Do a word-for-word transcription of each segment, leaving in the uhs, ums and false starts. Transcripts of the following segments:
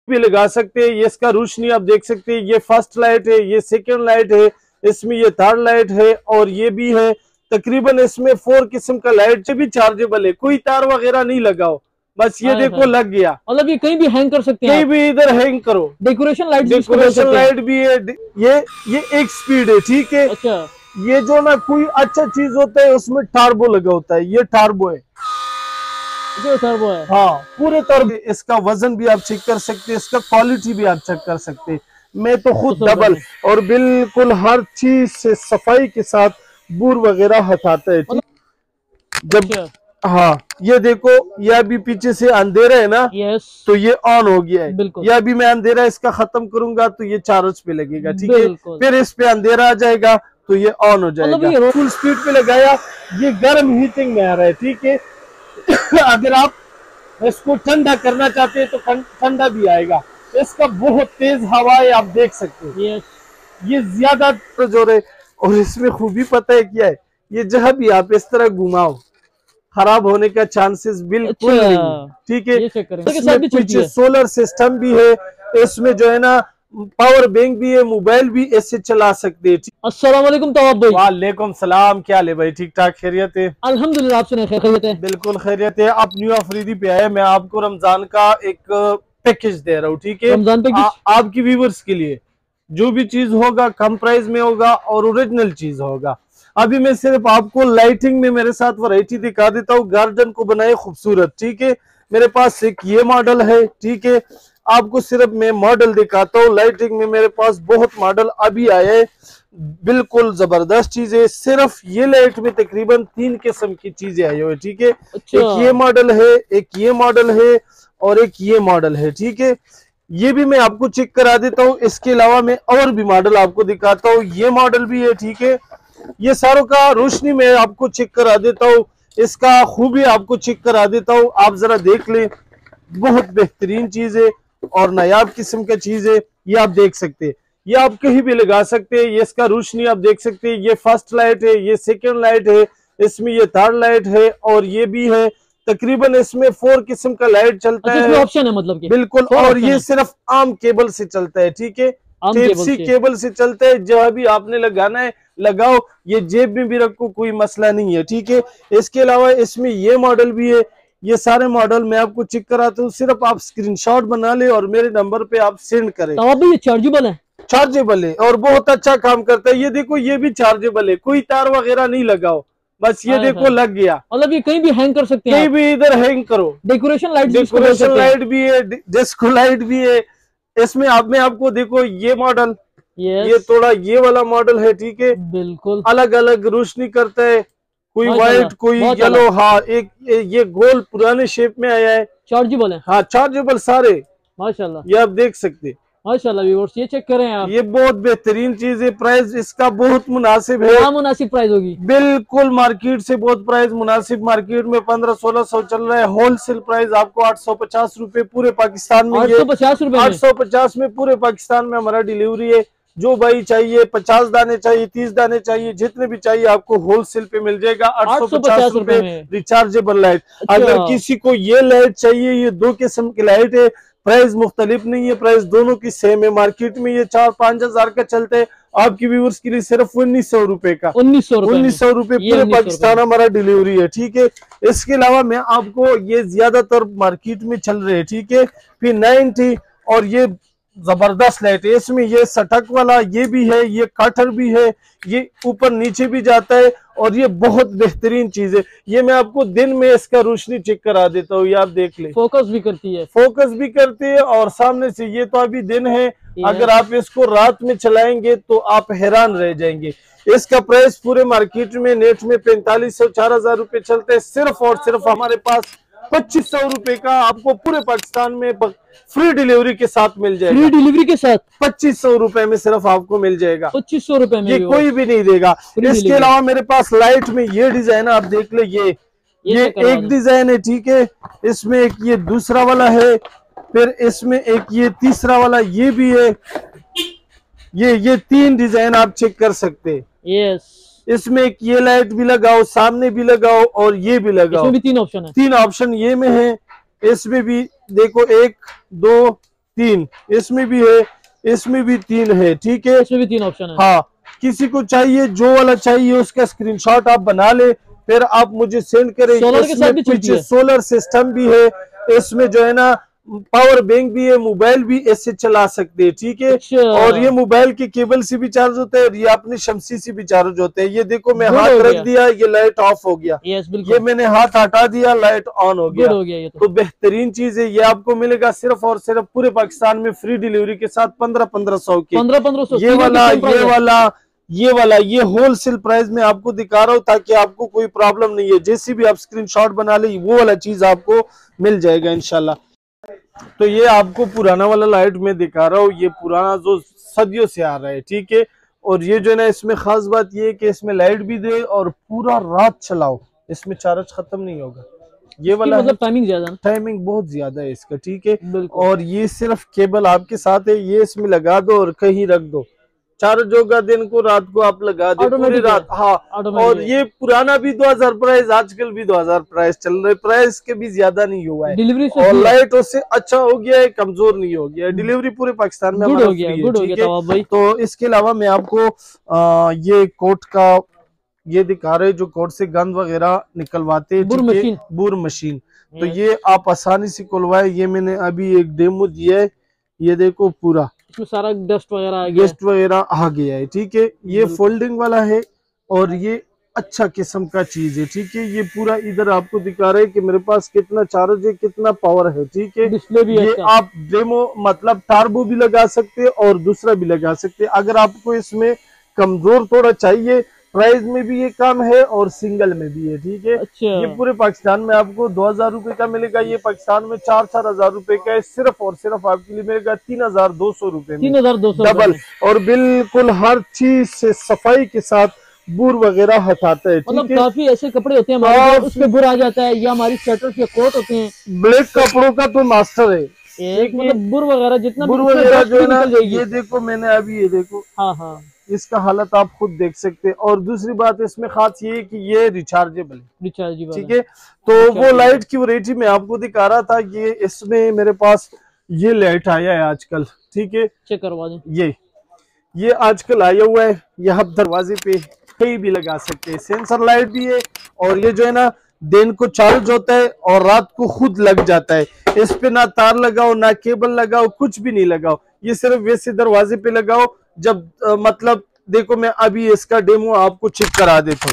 भी लगा सकते हैं। ये इसका रोशनी आप देख सकते हैं, ये फर्स्ट लाइट है, ये सेकंड लाइट है, इसमें ये थर्ड लाइट है और ये भी है। तकरीबन इसमें फोर किस्म का लाइट से भी चार्जेबल है, कोई तार वगैरह नहीं लगाओ, बस ये देखो लग गया। मतलब ये कहीं भी हैंग कर सकते हैं, कहीं भी इधर हैंग करो। डेकोरेशन लाइट डेकोरेशन लाइट भी है। ये ये एक स्पीड है, ठीक है। अच्छा, ये जो ना कोई अच्छा चीज होता है उसमें टार्बो लगा होता है, ये टार्बो है, जो टर्बो है। हाँ पूरे टर्बो। इसका वजन भी आप चेक कर सकते हैं, इसका क्वालिटी भी आप चेक कर सकते हैं। मैं तो खुद डबल और बिल्कुल हर चीज से सफाई के साथ बूर वगैरह हटाता है, ठीक। जब हाँ ये देखो, ये अभी पीछे से अंधेरा है ना, यस, तो ये ऑन हो गया है। बिल्कुल। ये अभी मैं अंधेरा इसका खत्म करूंगा तो ये चार्ज पे लगेगा, ठीक है। फिर इस पे अंधेरा आ जाएगा तो ये ऑन हो जाएगा। फुल स्पीड पे लगाया, ये गर्म हीटिंग में आ रहा है, ठीक है। अगर आप इसको ठंडा करना चाहते हैं तो ठंडा भी आएगा। इसका बहुत तेज हवा है, आप देख सकते हैं। yes. ये ज्यादा जोर है और इसमें खूबी पता है क्या है, ये जहाँ भी आप इस तरह घुमाओ खराब होने का चांसेस बिल्कुल अच्छा, नहीं, ठीक है। इसमें पीछे सोलर सिस्टम भी है, इसमें जो है ना पावर बैंक भी है, मोबाइल भी ऐसे चला सकते हैं। अस्सलाम वालेकुम तवाब भाई। वालेकुम सलाम, क्या ले भाई, ठीक ठाक खैरियत है? अल्हम्दुलिल्लाह, आप सुनाए खैरियत है? बिल्कुल खैरियत है। आप न्यू अफरीदी पे आए, मैं आपको रमजान का एक पैकेज दे रहा हूँ, ठीक है। रमजान पैकेज आपकी व्यूवर्स के लिए जो भी चीज होगा कम प्राइस में होगा और ओरिजिनल चीज होगा। अभी मैं सिर्फ आपको लाइटिंग में मेरे साथ वैरायटी दिखा देता हूँ, गार्डन को बनाए खूबसूरत, ठीक है। मेरे पास एक ये मॉडल है, ठीक है। आपको सिर्फ मैं मॉडल दिखाता हूँ। लाइटिंग में मेरे पास बहुत मॉडल अभी आए हैं, बिल्कुल जबरदस्त चीजें। सिर्फ ये लाइट में तकरीबन तीन किस्म की चीजें आई हुई, ठीक है। अच्छा। एक ये मॉडल है, एक ये मॉडल है और एक ये मॉडल है, ठीक है। ये भी मैं आपको चेक करा देता हूँ। इसके अलावा मैं और भी मॉडल आपको दिखाता हूँ। ये मॉडल भी है, ठीक है। ये सारों का रोशनी में आपको चेक करा देता हूँ, इसका खूबी आपको चेक करा देता हूँ। आप जरा देख ले, बहुत बेहतरीन चीज है और नायाब किस्म का चीज है। ये आप देख सकते हैं, ये आप कहीं भी लगा सकते हैं। ये इसका रोशनी आप देख सकते हैं, ये फर्स्ट लाइट है, ये सेकंड लाइट है, इसमें ये थर्ड लाइट है और ये भी है। तकरीबन इसमें फोर किस्म का लाइट चलता है, ऑप्शन है मतलब कि बिल्कुल। और ये सिर्फ आम केबल से चलता है, ठीक है। टाइप सी केबल से चलता है, जहां भी आपने लगाना है लगाओ, ये जेब में भी रखो, कोई मसला नहीं है, ठीक है। इसके अलावा इसमें ये मॉडल भी है। ये सारे मॉडल मैं आपको चेक कराता हूँ, सिर्फ आप स्क्रीनशॉट बना ले और मेरे नंबर पे आप सेंड करें। तो अब ये चार्जेबल है, चार्जेबल है और बहुत अच्छा काम करता है। ये देखो, ये भी चार्जेबल है, कोई तार वगैरह नहीं लगाओ, बस ये देखो लग गया। मतलब ये कहीं भी हैंग कर सकते हैं, कहीं भी इधर हैंग करो। डेकोरेशन लाइट डेकोरेशन लाइट भी है, डिस्को लाइट भी है। इसमें आप में आपको देखो ये मॉडल, ये थोड़ा ये वाला मॉडल है, ठीक है। बिल्कुल अलग अलग रोशनी करता है, कोई व्हाइट कोई येलो। हाँ, एक ये गोल पुराने शेप में आया है, चार्जेबल है। हाँ चार्जेबल सारे, माशाल्लाह। ये आप देख सकते हैं माशाल्लाह व्यूअर्स, ये चेक करें आप, ये बहुत बेहतरीन चीज है। प्राइस इसका बहुत मुनासिब है। हाँ, मुनासिब प्राइस होगी, बिल्कुल मार्केट से बहुत प्राइस मुनासिब। मार्केट में पंद्रह सोलह सौ चल रहा है, होलसेल प्राइस आपको आठ सौ पचास रूपए पूरे पाकिस्तान में। आठ सौ पचास रूपए आठ सौ पचास में पूरे पाकिस्तान में हमारा डिलीवरी है। जो भाई चाहिए, पचास दाने चाहिए, तीस दाने चाहिए, जितने भी चाहिए आपको होलसेल पे मिल जाएगा। आठ सौ पचास रूपए रिचार्जेबल लाइट। अगर किसी को ये लाइट चाहिए, ये दो किस्म की लाइट है, प्राइस मुख्तलिफ नहीं है, प्राइस दोनों की सेम है। मार्केट में ये चार पांच हजार का चलता है, आपकी व्यूअर्स के लिए सिर्फ उन्नीस सौ रूपए का, उन्नीस सौ उन्नीस सौ रूपए पूरे पाकिस्तान हमारा डिलीवरी है, ठीक है। इसके अलावा मैं आपको ये ज्यादातर मार्केट में चल रहे हैं, ठीक है। फिर नाइनटी और ये जबरदस्त लाइट है, इसमें ये सटक वाला ये भी है, ये काटर भी है, ये ऊपर नीचे भी जाता है और ये बहुत बेहतरीन चीज है। ये मैं आपको दिन में इसका रोशनी चेक करा देता हूँ, ये आप देख ले। फोकस भी करती है, फोकस भी करती है और सामने से, ये तो अभी दिन है, अगर आप इसको रात में चलाएंगे तो आप हैरान रह जाएंगे। इसका प्राइस पूरे मार्केट में नेट में पैंतालीस सौ चार हजार रूपए चलते हैं, सिर्फ और सिर्फ हमारे पास पच्चीस सौ रूपये का आपको पूरे पाकिस्तान में फ्री डिलीवरी के साथ मिल जाएगा। फ्री डिलीवरी के साथ पच्चीस सौ रूपये में सिर्फ आपको मिल जाएगा, पच्चीस सौ रूपये में, ये कोई भी नहीं देगा। इसके अलावा मेरे पास लाइट में ये डिजाइन आप देख ले, ये ये, ये एक डिजाइन है, ठीक है। इसमें एक ये दूसरा वाला है, फिर इसमें एक ये तीसरा वाला ये भी है। ये ये तीन डिजाइन आप चेक कर सकते हैं। यस, इसमें एक ये लाइट भी लगाओ, सामने भी लगाओ और ये भी लगाओ। इसमें भी तीन ऑप्शन है, तीन ऑप्शन ये में है। इसमें भी देखो, एक दो तीन, इसमें भी है, इसमें भी तीन है, ठीक है, इसमें भी तीन ऑप्शन है। हाँ, किसी को चाहिए जो वाला चाहिए उसका स्क्रीनशॉट आप बना ले, फिर आप मुझे सेंड करें। सोलर के साथ भी चलती है। सोलर सिस्टम भी है, इसमें जो है ना पावर बैंक भी है, मोबाइल भी ऐसे चला सकते हैं, ठीक है। अच्छा। और ये मोबाइल के केबल से भी चार्ज होता है और ये अपने शमसी से भी चार्ज होते हैं। ये देखो मैं गुड हाथ हो रख गया। दिया, ये लाइट ऑफ हो गया, यस बिल्कुल। ये मैंने हाथ हटा दिया, लाइट ऑन हो गया, गुड हो गया ये तो। तो बेहतरीन चीज है। ये आपको मिलेगा सिर्फ और सिर्फ पूरे पाकिस्तान में फ्री डिलीवरी के साथ पंद्रह पंद्रह सौ के। पंद्रह पंद्रह सौ ये वाला ये वाला ये वाला ये होलसेल प्राइस में आपको दिखा रहा हूँ ताकि आपको कोई प्रॉब्लम नहीं है। जैसे भी आप स्क्रीनशॉट बना ले वो वाला चीज आपको मिल जाएगा इंशाल्लाह। तो ये आपको पुराना वाला लाइट में दिखा रहा हूँ, ये पुराना जो सदियों से आ रहा है, ठीक है। और ये जो है ना इसमें खास बात ये है कि इसमें लाइट भी दे और पूरा रात चलाओ, इसमें चार्ज खत्म नहीं होगा। ये वाला मतलब टाइमिंग ज्यादा, टाइमिंग बहुत ज्यादा है इसका, ठीक है। बिल्कुल। और ये सिर्फ केबल आपके साथ है, ये इसमें लगा दो और कहीं रख दो, चार्ज होगा दिन को, रात को आप लगा दे पूरी रात। हाँ, और ये पुराना भी दो हजार प्राइस, आजकल भी दो हजार प्राइस चल रहे, प्राइस के भी ज्यादा नहीं हुआ है। डिलीवरी और लाइट उससे अच्छा हो गया है, कमजोर नहीं हो गया है। डिलीवरी पूरे पाकिस्तान में गुड हो गया, गुड हो गया भाई। तो इसके अलावा मैं आपको आ, ये कोट का ये दिखा रहे जो कोट से गंद वगैरह निकलवाते हैं, बुर मशीन, बुर मशीन, तो ये आप आसानी से खुलवाए। ये मैंने अभी एक डेमो दिया है, ये देखो पूरा इसमें सारा डस्ट वगैरह आ गया, डस्ट वगैरह आ गया है, ठीक है। ये फोल्डिंग वाला है और ये अच्छा किस्म का चीज है, ठीक है। ये पूरा इधर आपको दिखा रहे हैं कि मेरे पास कितना चार्ज है, कितना पावर है, ठीक है। डिस्प्ले भी ये आप डेमो मतलब टार्बो भी लगा सकते हैं और दूसरा भी लगा सकते हैं। अगर आपको इसमें कमजोर थोड़ा चाहिए, प्राइस में भी ये कम है और सिंगल में भी है, ठीक है। अच्छा। ये पूरे पाकिस्तान में आपको दो हजार रुपए का मिलेगा, ये पाकिस्तान में चार चार हजार रुपए का है। सिर्फ और सिर्फ आपके लिए मिलेगा तीन हजार दो सौ रुपए में, तीन हजार दो सौ डबल, और बिल्कुल हर चीज से सफाई के साथ बुर वगैरह हटाता है, मतलब ठीक है। काफी ऐसे कपड़े होते हैं हमारे उस पे बुर आ जाता है, या हमारी स्वेटर के कोट होते हैं, ब्लैक कपड़ों का तो मास्टर है, एक मतलब बुर वगैरह जितना बुर वगैरह जो है ना, ये देखो मैंने अभी ये देखो, हाँ हाँ, इसका हालत आप खुद देख सकते हैं। और दूसरी बात इसमें खास ये है कि ये रिचार्जेबल है, रिचार्जेबल, ठीक है। तो वो लाइट की वैरायटी में आपको दिखा रहा था, ये इसमें मेरे पास ये लाइट आया है आजकल, ठीक है। चेक करवा दें, ये ये आजकल आया हुआ है, ये आप दरवाजे पे कहीं भी लगा सकते हैं, सेंसर लाइट भी है। और ये जो है ना दिन को चार्ज होता है और रात को खुद लग जाता है। इस पे ना तार लगाओ ना केबल लगाओ, कुछ भी नहीं लगाओ, ये सिर्फ वैसे दरवाजे पे लगाओ। जब आ, मतलब देखो मैं अभी इसका डेमो आपको चेक करा देता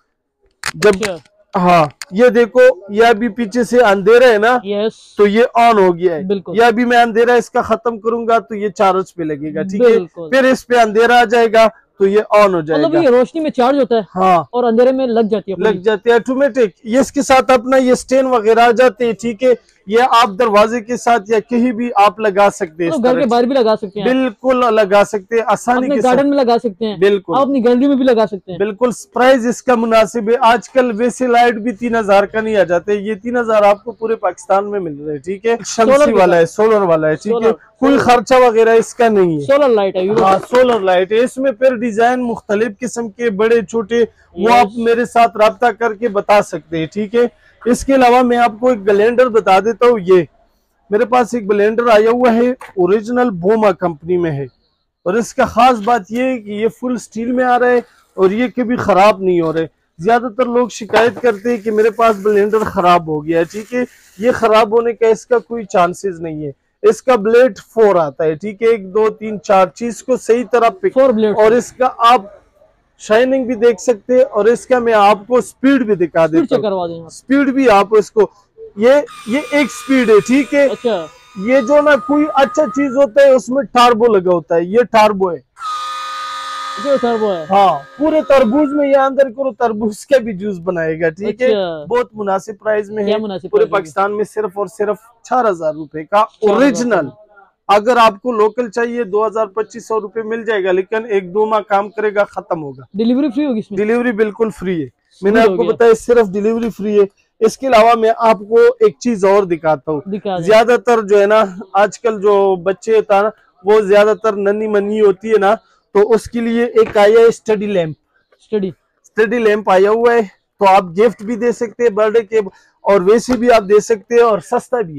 हूँ। जब हाँ ये देखो, ये अभी पीछे से अंधेरा है ना, यस, तो ये ऑन हो गया है। बिल्कुल। ये अभी मैं अंधेरा इसका खत्म करूंगा तो ये चार्ज पे लगेगा, ठीक है। बिल्कुल। फिर इस पे अंधेरा आ जाएगा तो ये ऑन हो जाएगा। मतलब ये रोशनी में चार्ज होता है, हाँ, और अंधेरे में लग जाती है, लग जाती है ऑटोमेटिक। ये इसके साथ अपना ये स्टैंड वगैरह आ जाते हैं, ठीक है। ये आप दरवाजे के साथ या कहीं भी आप लगा सकते हैं, तो घर के बाहर भी लगा सकते हैं, बिल्कुल लगा सकते हैं आसानी के साथ, गार्डन में लगा सकते हैं, बिल्कुल आप अपनी गैलरी में भी लगा सकते हैं, बिल्कुल। प्राइस इसका मुनासिब है। आजकल वैसे लाइट भी तीन हजार का नहीं आ जाते, ये तीन हजार आपको पूरे पाकिस्तान में मिल रहे हैं, ठीक है। शमसी वाला है, सोलर वाला है, ठीक है। कोई खर्चा वगैरह इसका नहीं है, सोलर लाइट है, हाँ सोलर लाइट है। इसमें फिर डिजाइन मुख्तलिफ किस्म के बड़े छोटे, वो आप मेरे साथ राब्ता करके बता सकते हैं, ठीक है। इसके अलावा मैं आपको एक ब्लेंडर बता देता हूँ। ये मेरे पास एक ब्लेंडर आया हुआ है, ओरिजिनल बोमा कंपनी में है, और इसका खास बात ये है कि ये फुल स्टील में आ रहा है और ये कभी खराब नहीं हो रहे। ज्यादातर लोग शिकायत करते हैं कि मेरे पास ब्लेंडर खराब हो गया है, ठीक है। ये खराब होने का इसका कोई चांसेस नहीं है। इसका ब्लेड फोर आता है, ठीक है, एक दो तीन चार चीज को सही तरह पिक, फोर ब्लेड, और इसका आप शाइनिंग भी देख सकते हैं और इसका मैं आपको स्पीड भी दिखा देता हूँ। स्पीड भी आप इसको, ये ये एक स्पीड है, ठीक है। अच्छा, ये जो ना कोई अच्छा चीज होता है उसमें टार्बो लगा होता है, ये टार्बो है, जो टर्बो है, हाँ। पूरे तरबूज में ये अंदर करो, तरबूज का भी जूस बनाएगा, ठीक है। बहुत मुनासिब प्राइस में है, पूरे पाकिस्तान में सिर्फ और सिर्फ चार हजार रुपए का ओरिजिनल। अगर आपको लोकल चाहिए दो हजार पच्चीस सौ रुपए मिल जाएगा, लेकिन एक दो माह काम करेगा, खत्म होगा। डिलीवरी फ्री होगी इसमें? डिलीवरी बिल्कुल फ्री है, मैंने आपको बताया सिर्फ डिलीवरी फ्री है। इसके अलावा मैं आपको एक चीज और दिखाता हूँ। ज्यादातर जो है ना आजकल जो बच्चे होता है ना, वो ज्यादातर नन्ही मन्नी होती है ना, तो उसके लिए एक आया है study lamp, study study lamp आया हुआ है। तो आप गिफ्ट भी दे सकते हैं बर्थडे के, और वैसे भी आप दे सकते हैं, और सस्ता भी है।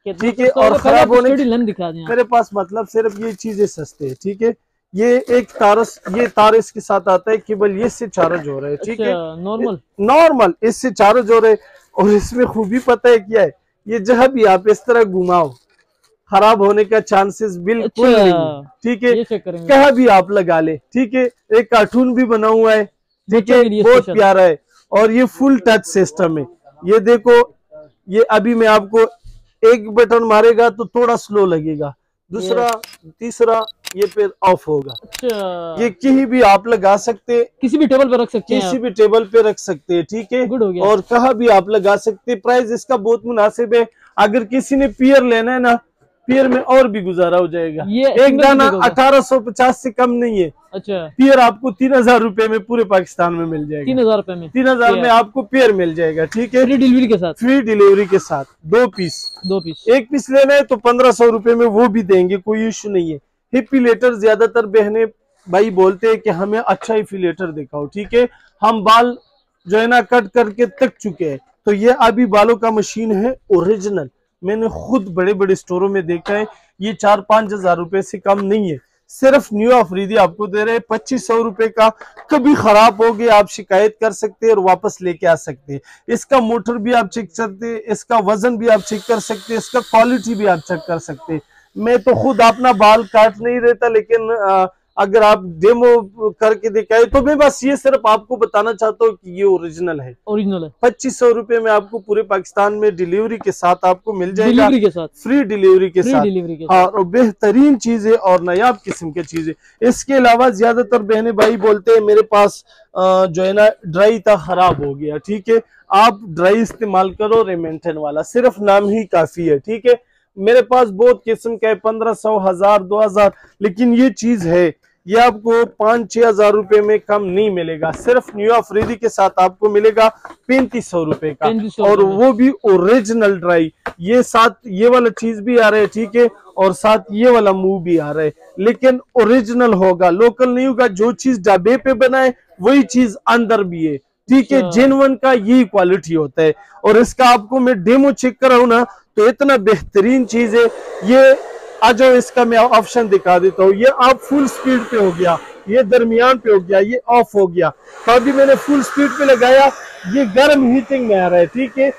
ठीक है। और खराब होने दिखा दें मेरे पास मतलब सिर्फ ये चीजें सस्ते है, ठीक है। ये एक तारस ये तार इसके साथ आता है, केवल ये इससे चार्ज हो रहा है, ठीक है। नॉर्मल नॉर्मल इससे चार्ज हो रहे हैं। और इसमें खूबी पता है क्या है, ये जहाँ भी आप इस तरह घुमाओ खराब होने का चांसेस बिल्कुल अच्छा, नहीं, ठीक है। करेंगे कहाँ भी आप लगा ले, ठीक है। एक कार्टून भी बना हुआ है, ठीक है, बहुत प्यारा है। और ये फुल टच सिस्टम है। ये देखो, ये अभी मैं आपको एक बटन मारेगा तो थोड़ा स्लो लगेगा, दूसरा तीसरा ये फिर ऑफ होगा। अच्छा, ये कहीं भी आप लगा सकते, किसी भी टेबल पे रख सकते हैं, किसी भी टेबल पे रख सकते हैं, ठीक है। गुड हो गया। और कहाँ भी आप लगा सकते। प्राइस इसका बहुत मुनासिब है। अगर किसी ने पियर लेना है ना, पियर में और भी गुजारा हो जाएगा। ये एक दाना अठारह सौ पचास से कम नहीं है। अच्छा, पियर आपको तीन हजार रूपए में पूरे पाकिस्तान में मिल जाएगा। तीन हजार रूपए में तीन हजार में आपको पियर मिल जाएगा, ठीक है। फ्री डिलीवरी के साथ, फ्री डिलीवरी के साथ दो पीस दो पीस एक पीस लेना है तो पंद्रह सौ रूपये में वो भी देंगे, कोई इशू नहीं है। हिपिलेटर ज्यादातर बहने भाई बोलते हैं कि हमें अच्छा हिपिलेटर दिखाओ, ठीक है। हम बाल जो है ना कट करके थक चुके हैं, तो ये अभी बालों का मशीन है ओरिजिनल। मैंने खुद बड़े बड़े स्टोरों में देखा है, ये चार पांच हजार रुपए से कम नहीं है। सिर्फ न्यू अफरीदी आपको दे रहे हैं पच्चीस सौ रुपए का। कभी खराब हो गया आप शिकायत कर सकते हैं और वापस लेके आ सकते हैं। इसका मोटर भी आप चेक करते हैं, इसका वजन भी आप चेक कर सकते हैं, इसका क्वालिटी भी आप चेक कर सकते हैं। मैं तो खुद अपना बाल काट नहीं रहता, लेकिन आ, अगर आप डेमो करके दिखाए तो मैं बस ये सिर्फ आपको बताना चाहता हूँ कि ये ओरिजिनल है, ओरिजिनल है। पच्चीस सौ रुपए में आपको पूरे पाकिस्तान में डिलीवरी के साथ आपको मिल जाएगा, डिलीवरी के साथ, फ्री डिलीवरी के फ्री साथ, डिलीवरी के हाँ। और बेहतरीन चीजें और नायाब किस्म की चीजें। इसके अलावा ज्यादातर बहने भाई बोलते हैं मेरे पास आ, जो है ना ड्राई था खराब हो गया, ठीक है। आप ड्राई इस्तेमाल करो, रेमेंटन वाला सिर्फ नाम ही काफी है, ठीक है। मेरे पास बहुत किस्म का है, पंद्रह सौ, हजार, दो हजार, लेकिन ये चीज है ये आपको पाँच छह हजार रुपए में कम नहीं मिलेगा। सिर्फ न्यू अफरीदी के साथ आपको मिलेगा पैंतीस सौ रुपए का, और वो भी ओरिजिनल ड्राई। ये साथ ये वाला चीज भी आ रहा है, ठीक है, और साथ ये वाला मुंह भी आ रहा है, लेकिन ओरिजिनल होगा, लोकल नहीं होगा। जो चीज डब्बे पे बनाए वही चीज अंदर भी है, ठीक है। जेन्युइन का यही क्वालिटी होता है। और इसका आपको मैं डेमो चेक कराऊं ना तो इतना बेहतरीन चीज है ये। आज इसका मैं ऑप्शन दिखा देता हूँ। ये आप फुल स्पीड पे हो गया, ये दरमियान पे हो गया, ये ऑफ हो गया। तो अभी मैंने फुल स्पीड पे लगाया, ये गर्म हीटिंग में आ रहा है, ठीक है।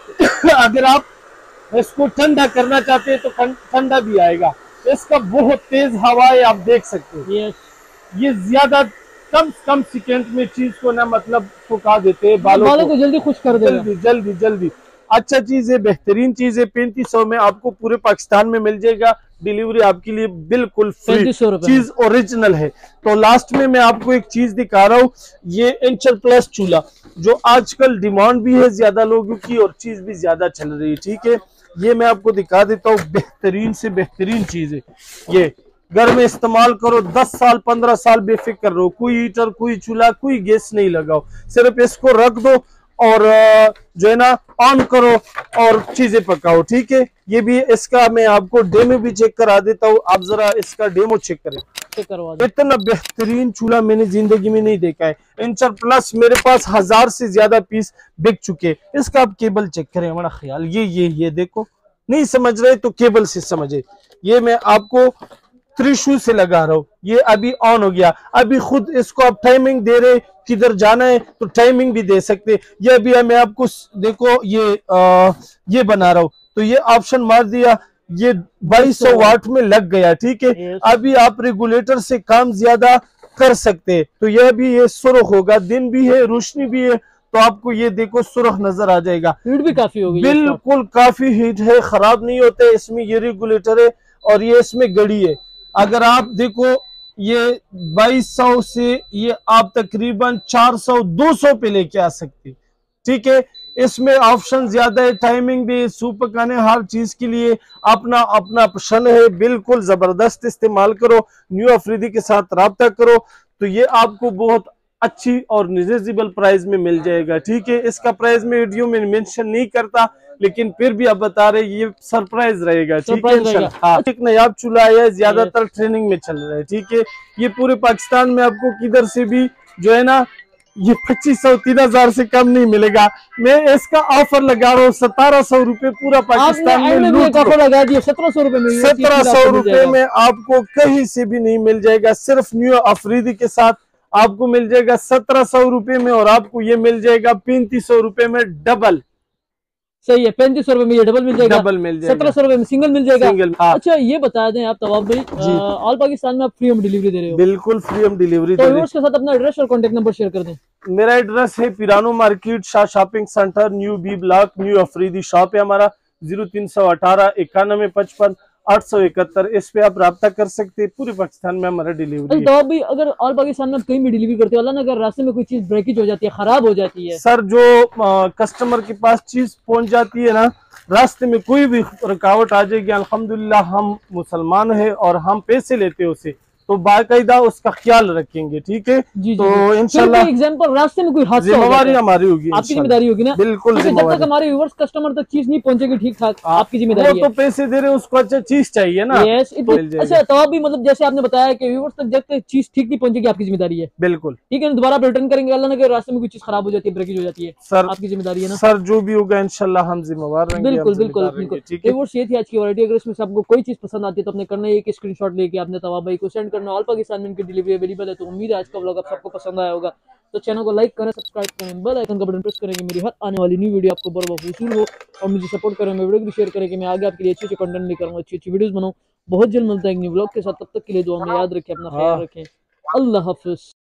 अगर आप इसको ठंडा करना चाहते हैं तो ठंडा भी आएगा। इसका बहुत तेज हवा है, आप देख सकते हैं। ये ज्यादा कम कम सेकेंड में चीज को ना मतलब सुखा देते हैं, बालों, बालों को जल्दी खुश कर देगा, जल्दी जल्दी जल्दी। अच्छा चीज है, बेहतरीन चीज है। पैंतीस सौ में आपको पूरे पाकिस्तान में मिल जाएगा। डिलीवरी आपके लिए बिल्कुल फ्री, चीज ओरिजिनल है। तो लास्ट में मैं आपको एक चीज दिखा रहा हूँ, ये इंचर प्लस चूल्हा जो आजकल डिमांड भी है ज्यादा लोगों की और चीज भी ज्यादा चल रही है, ठीक है। ये मैं आपको दिखा देता हूँ, बेहतरीन से बेहतरीन चीज है। ये घर में इस्तेमाल करो, दस साल पंद्रह साल बेफिक्र रहो। कोई हीटर, कोई चूल्हा, कोई गैस नहीं लगाओ, सिर्फ इसको रख दो और जो है ना ऑन करो और चीजें पकाओ, ठीक है। ये भी इसका मैं आपको डेमो भी चेक करा देता हूँ, आप जरा इसका डेमो चेक करें, चेक करवा दो। इतना बेहतरीन चूल्हा मैंने जिंदगी में नहीं देखा है। इंचर प्लस मेरे पास हजार से ज्यादा पीस बिक चुके। इसका आप केबल चेक करें, हमारा ख्याल ये ये ये देखो, नहीं समझ रहे तो केबल से समझे। ये मैं आपको त्रिशूल से लगा रहा हूँ, ये अभी ऑन हो गया। अभी खुद इसको आप टाइमिंग दे रहे, किधर जाना है तो टाइमिंग भी दे सकते। ये अभी मैं आपको देखो ये आ, ये बना रहा हूँ, तो ये ऑप्शन मार दिया, ये बाईस सौ वाट में लग गया, ठीक है। अभी आप रेगुलेटर से काम ज्यादा कर सकते हैं। तो यह भी ये सुर्ख होगा, दिन भी है रोशनी भी है, तो आपको ये देखो सुर्ख नजर आ जाएगा। हीट भी काफी होगी, बिल्कुल काफी हीट है, खराब नहीं होते। इसमें ये रेगुलेटर है और ये इसमें गड़ी है। अगर आप देखो ये बाईस सौ से ये आप तकरीबन चार सौ दो सौ पे लेके आ सकते, ठीक है। इसमें ऑप्शन ज्यादा है, टाइमिंग भी, सूप पकाने, हर चीज के लिए अपना अपना पसंद है। बिल्कुल जबरदस्त इस्तेमाल करो, न्यू अफरीदी के साथ राब्ता करो, तो ये आपको बहुत अच्छी और निजेबल प्राइस में मिल जाएगा, ठीक है। इसका प्राइस में वीडियो में मेंशन नहीं करता, लेकिन फिर भी आप बता रहे ये सरप्राइज रहेगा, ठीक है। हाँ, एक नायाब चूल्हा है, ज्यादातर ट्रेनिंग में चल रहा है, ठीक है। ये पूरे पाकिस्तान में आपको किधर से भी जो है ना ये पच्चीस सौ तीन हजार से कम नहीं मिलेगा। मैं इसका ऑफर लगा रहा हूँ सतारह सौ रुपए पूरा पाकिस्तान में लूट ऑफर लगा दिया सत्रह सौ रुपए में। सत्रह सौ रुपए में आपको कहीं से भी नहीं मिल जाएगा, सिर्फ न्यू अफरीदी के साथ आपको मिल जाएगा सत्रह सौ रुपए में, और आपको ये मिल जाएगा पैंतीस सौ रुपए में डबल। सही है, पैंतीस सौ रुपए में ये डबल मिल जाएगा, डबल मिल जाएगा, सत्रह सौ रुपए में सिंगल मिल जाएगा। सिंगल, हाँ। अच्छा ये बता दें आप तवाब भाई, ऑल पाकिस्तान में आप फ्री होम डिलीवरी दे रहे हो? बिल्कुल फ्री होम डिलीवरी तो व्यूअर्स के साथ अपना एड्रेस और कॉन्टेक्ट नंबर शेयर कर दें। मेरा एड्रेस है पिरानो market, Shah shopping centre, new B block, new Afridi shop है हमारा। जीरो तीन सौ अठारह इक्यानवे पचपन आठ सौ इकहत्तर, इस पे आप राब्ता कर सकते हैं। पूरे पाकिस्तान में हमारा डिलीवरी। तो भी अगर ऑल पाकिस्तान में कहीं भी डिलीवरी करते हो, अल्लाह ना अगर रास्ते में कोई चीज ब्रेकेज हो जाती है, खराब हो जाती है सर, जो आ, कस्टमर के पास चीज पहुंच जाती है ना, रास्ते में कोई भी रुकावट आ जाएगी, अल्हम्दुलिल्लाह हम मुसलमान है और हम पैसे लेते हैं उसे, तो बाकायदा उसका ख्याल रखेंगे, ठीक है जी, तो इंशाल्लाह। एग्जांपल रास्ते में कोई हादसा जिम्मेदारी हमारी होगी, आपकी जिम्मेदारी होगी ना, बिल्कुल। जब तक हमारे व्यूअर्स कस्टमर तक चीज नहीं पहुंचेगी ठीक ठाक, आपकी जिम्मेदारी है। तो पैसे दे रहे हैं उसको, अच्छा चीज चाहिए ना। यस, अच्छा तो भी मतलब जैसे आपने बताया कि व्यूअर्स तक जब तक चीज ठीक नहीं पहुंचेगी आपकी जिम्मेदारी है, बिल्कुल ठीक है। दोबारा आप रिटर्न करेंगे, अल्लाह ना रास्ते में कोई चीज खराब हो जाती है, ब्रेकेज हो जाती है, सर आपकी जिम्मेदारी है ना सर। जो भी होगा इंशाल्लाह हम जिम्मेवार रहेंगे। बिल्कुल बिल्कुल बिल्कुल। व्यूअर्स ये थी आज की वैरायटी। अगर इसमें से आपको कोई चीज पसंद आती है तो अपने करना है एक स्क्रीनशॉट लेके आपने तवाब भाई को सेंड करना। ऑल पाकिस्तान में डिलीवरी अवेलेबल है। तो उम्मीद है आज का व्लॉग आप सबको पसंद आया होगा। तो चैनल को लाइक करें, सब्सक्राइब करें, बेल आइकन का बटन प्रेस करेंगे मेरी हर आने वाली न्यू वीडियो आपको बराबर वसूल हो, और मुझे सपोर्ट करें, मैं वीडियो भी शेयर करें कि मैं आगे आपके लिए अच्छे अच्छे कंटेंट लेकर आऊंगा, अच्छी अच्छी वीडियोस बनाऊं। बहुत जल्द मिलता है न्यू व्लॉग के साथ, तब तक के लिए दुआ में याद रखें, अपना ख्याल रखें। अल्लाह हाफिज।